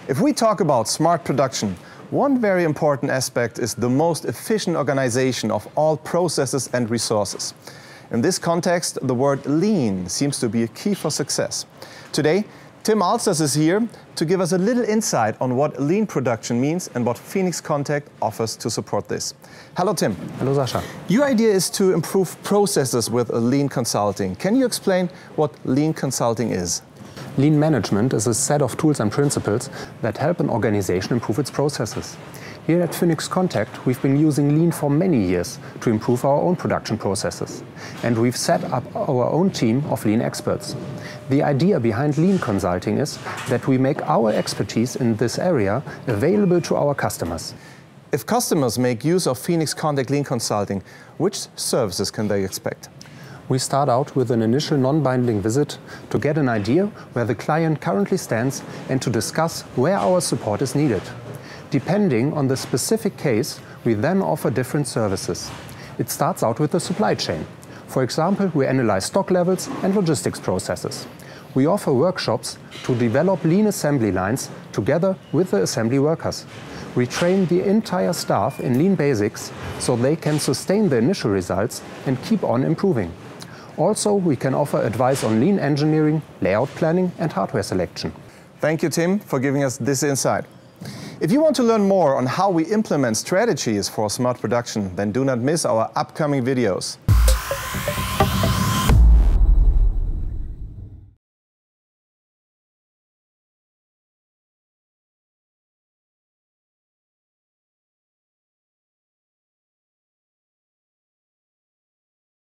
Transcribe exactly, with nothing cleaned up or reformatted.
If we talk about smart production, one very important aspect is the most efficient organization of all processes and resources. In this context, the word lean seems to be a key for success. Today, Tim Alsters is here to give us a little insight on what lean production means and what Phoenix Contact offers to support this. Hello, Tim. Hello, Sascha. Your idea is to improve processes with lean consulting. Can you explain what lean consulting is? Lean management is a set of tools and principles that help an organization improve its processes. Here at Phoenix Contact, we've been using Lean for many years to improve our own production processes. And we've set up our own team of Lean experts. The idea behind Lean consulting is that we make our expertise in this area available to our customers. If customers make use of Phoenix Contact Lean Consulting, which services can they expect? We start out with an initial non-binding visit to get an idea where the client currently stands and to discuss where our support is needed. Depending on the specific case, we then offer different services. It starts out with the supply chain. For example, we analyze stock levels and logistics processes. We offer workshops to develop lean assembly lines together with the assembly workers. We train the entire staff in lean basics so they can sustain the initial results and keep on improving. Also, we can offer advice on lean engineering, layout planning and hardware selection. Thank you, Tim, for giving us this insight. If you want to learn more on how we implement strategies for smart production, then do not miss our upcoming videos.